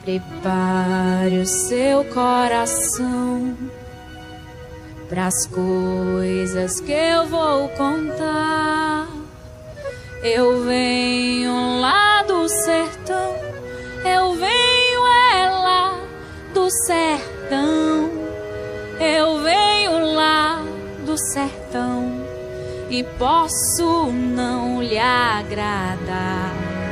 Prepare o seu coração pras coisas que eu vou contar. Eu venho lá do sertão, eu venho lá do sertão, eu venho lá do sertão e posso não lhe agradar.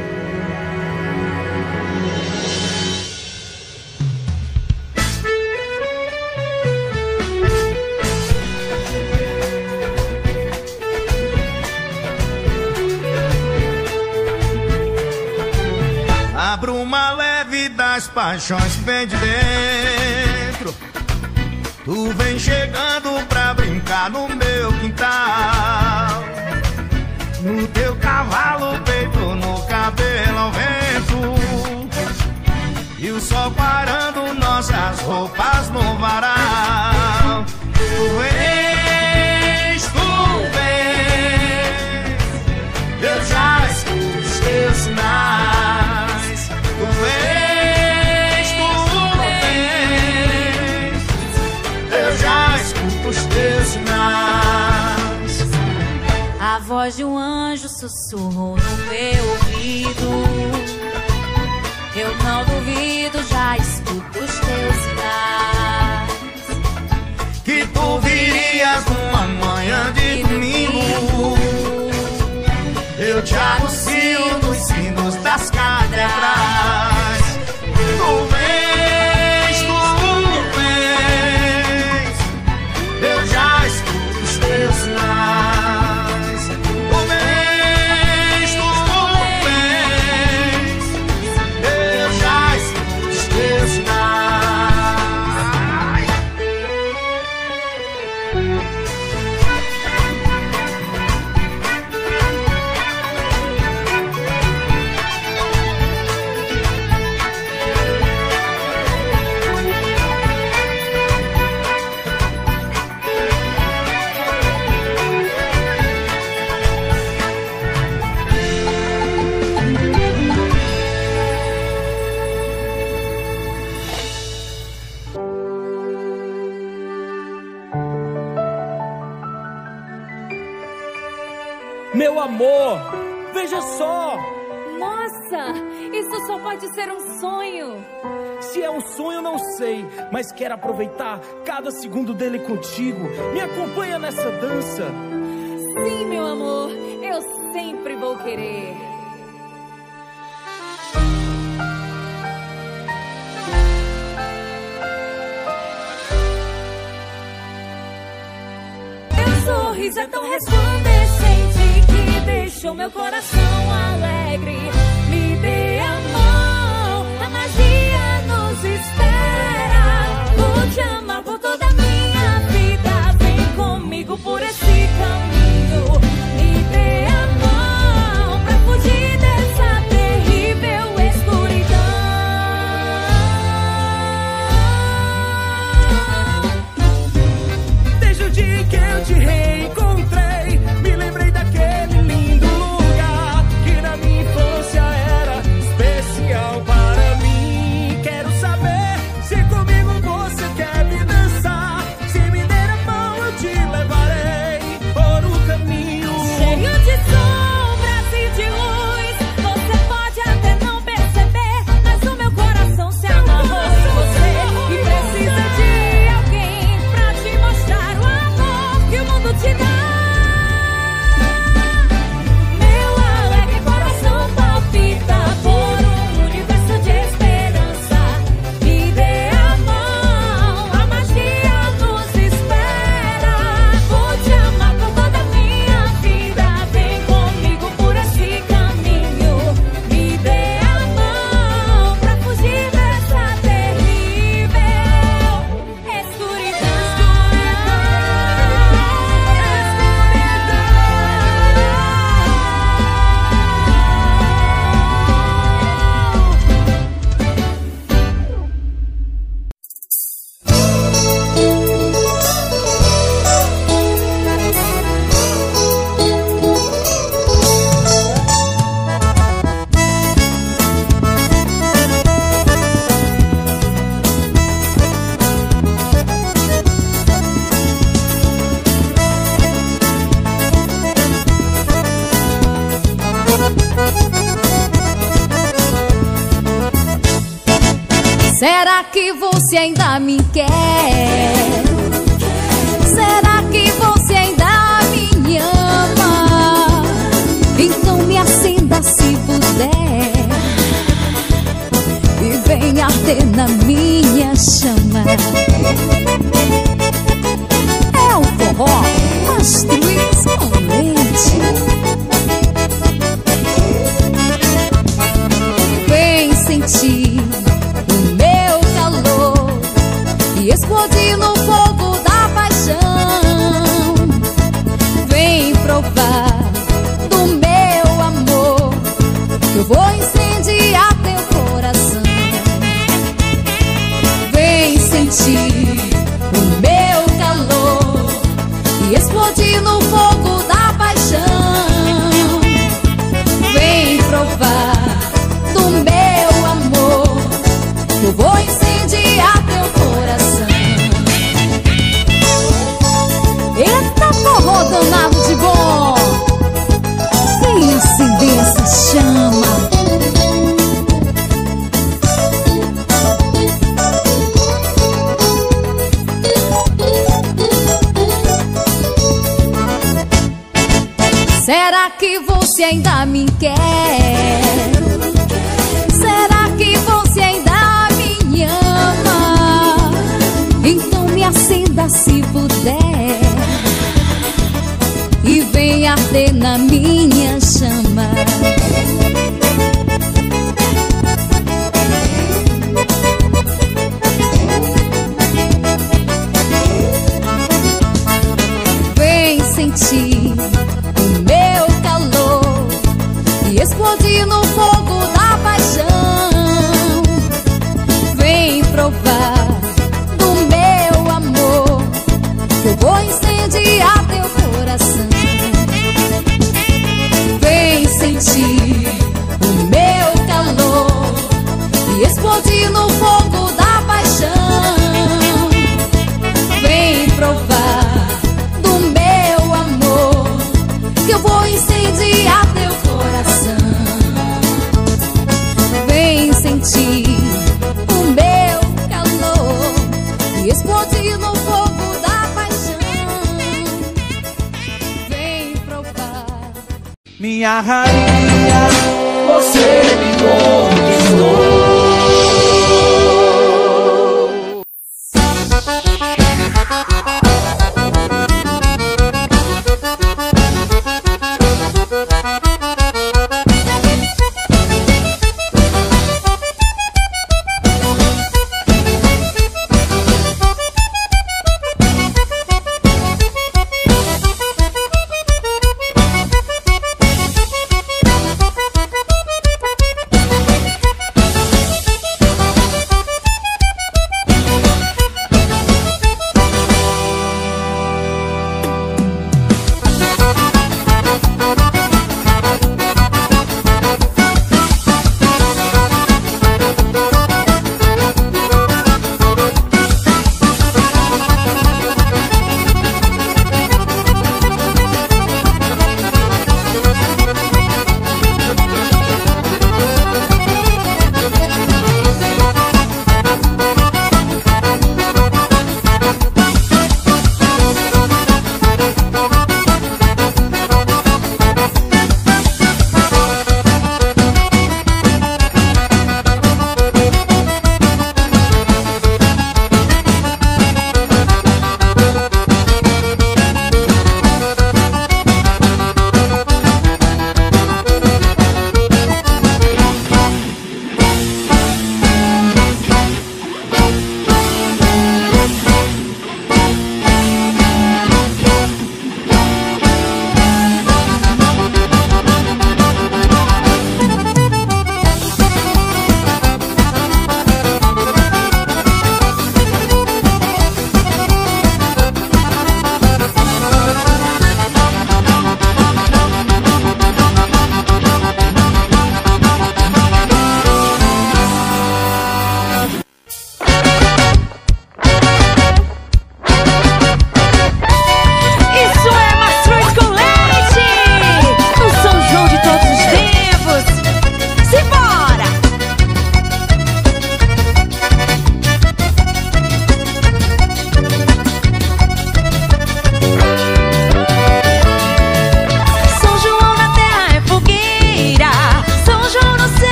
A bruma leve das paixões vem de dentro. Tu vem chegando pra brincar no meu quintal. No teu cavalo, peito, no cabelo ao vento. E o sol parando nossas roupas no varal. Tu vens, eu já escuto os teus sinais. Tu vens, eu já escuto os teus sinais. A voz de um anjo sussurrou no meu ouvido. Eu não duvido, já escuto os teus sinais. Que tu virias numa manhã de domingo. Eu te anuncio nos sinos das catedrais. Tu vens, eu já escuto os teus sinais. Tu vens, eu já escuto os teus sinais. Meu amor, veja só! Nossa, isso só pode ser um sonho. Se é um sonho, não sei, mas quero aproveitar cada segundo dele contigo. Me acompanha nessa dança. Sim, meu amor, eu sempre vou querer. Teu sorriso é tão resplandecente que deixou meu coração alegre. Me dê a mão, a magia nos espera. Vou te amar por toda a minha vida. Vem comigo por esse caminho. Me dê a mão pra fugir dessa terrível escuridão. Desde o dia que eu te reencontrei, me lembrei daquele lindo lugar que na minha infância era Será que você ainda me quer? Será que você ainda me ama? Então me acenda se puder e vem arder na minha chama. É o forró Mastruz com leite. Vem sentir o meu calor e explodir no fogo da paixão. Vem provar do meu amor, que eu vou incendiar teu coração. Vem sentir o meu calor e explodir no fogo da paixão. Vem provar do meu amor, que eu vou incendiar teu coração. Eita forró danado de bom! Vem acender essa chama. Será que você ainda me quer? Será que você ainda me ama? Então me acenda se puder e vem arder na minha chama. Vem sentir o meu calor e explodir no fogo da paixão. Vem provar do meu amor, que eu vou incendiar teu coração. Vem sentir o meu calor e explodir no fogo da paixão. Vem provar do meu amor, que eu vou incendiar teu coração. Vem sentir o meu calor e explodir no fogo da paixão. Vem provar. Minha rainha, você me conquistou.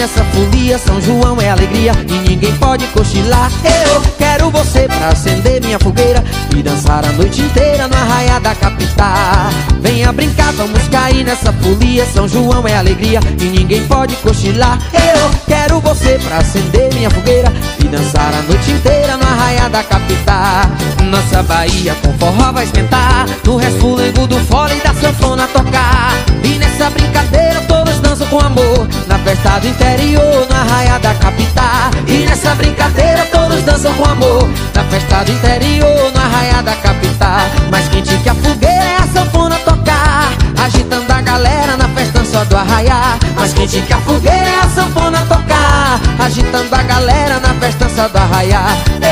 nessa folia, São João é alegria e ninguém pode cochilar. Eu quero você pra acender minha fogueira e dançar a noite inteira no arraiá da capital. Venha brincar, vamos cair nessa folia, São João é alegria e ninguém pode cochilar. Eu quero você pra acender minha fogueira e dançar a noite inteira no arraiá da capital. Nossa Bahia com forró vai esquentar, no resfulengo do fole e da sanfona tocar. E nessa brincadeira todos dançam com amor, na festa do interior, no arraiá da capital. E nessa brincadeira todos dançam com amor, na festa do interior, no arraiá da capital. Mais quente que a fogueira é a sanfona tocar, agitando a galera na festa só do arraiá. Mais quente que a fogueira é a sanfona tocar, agitando a galera na festa só do arraiá.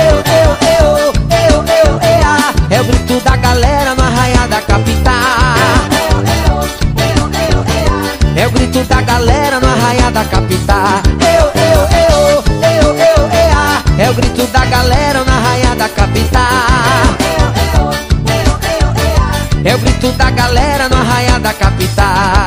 É o grito da galera no arraiá da capital. É o grito da galera no arraiá da capital. É o grito da galera no arraiá da capital. É o grito da galera no arraiá da capital.